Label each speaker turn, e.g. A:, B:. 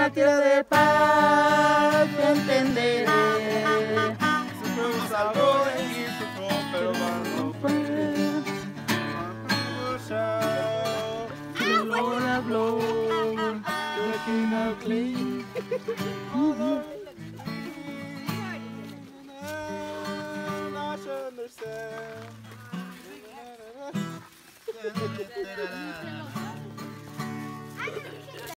A: tierra de paz te entenderé.
B: Su fuego salvó de Egipto, pero cuando fue
A: The Lord of Lords, the King of Kings.
B: I should understand.